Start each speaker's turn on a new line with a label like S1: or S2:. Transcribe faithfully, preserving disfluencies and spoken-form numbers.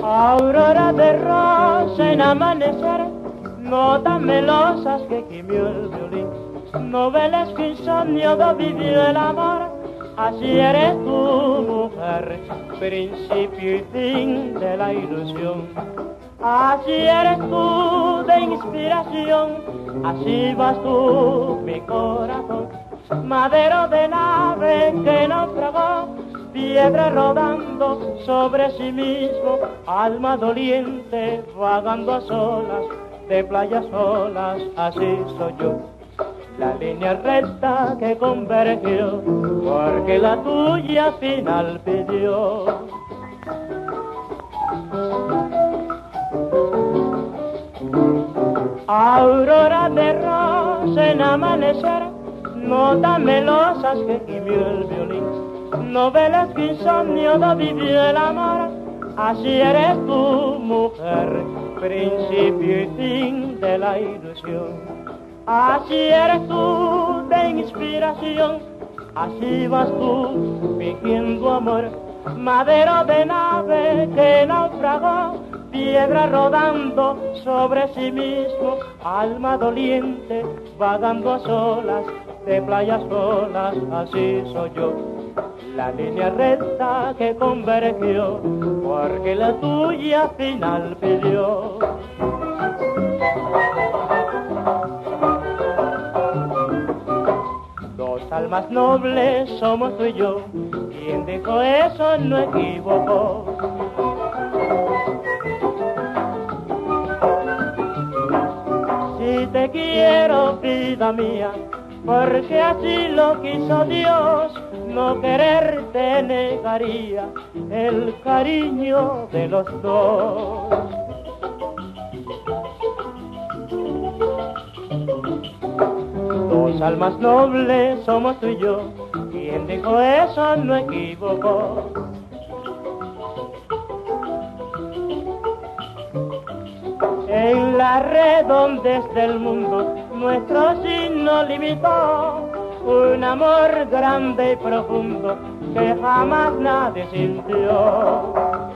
S1: Aurora de rosa en amanecer, notas melosas que gimió el violín, novelas que insomnio do vivió el amor. Así eres tú, mujer, principio y fin de la ilusión. Así eres tú de inspiración, así vas tú, mi corazón. Madero de nave que naufragó, piedra rodando sobre sí mismo, alma doliente vagando a solas, de playas solas, así soy yo. La línea recta que convergió, porque la tuya final pidió. Aurora de rosa en amanecer, notas melosas que gimió el violín, novelas que insomnio do vivió el amor. Así eres tú, mujer, principio y fin de la ilusión. Así eres tú de inspiración, así vas tú fingiendo amor. Madero de nave que naufragó, piedra rodando sobre sí mismo, alma doliente vagando a solas, de playas solas, así soy yo. La línea recta que convergió, porque la tuya final pidió. Dos almas nobles somos tú y yo, quien dijo eso no equivocó. Si te quiero, vida mía, porque así lo quiso Dios, no quererte negaría el cariño de los dos. Dos almas nobles somos tú y yo, quien dijo eso no equivocó. En la redondez del mundo nuestro signo limitó un amor grande y profundo que jamás nadie sintió.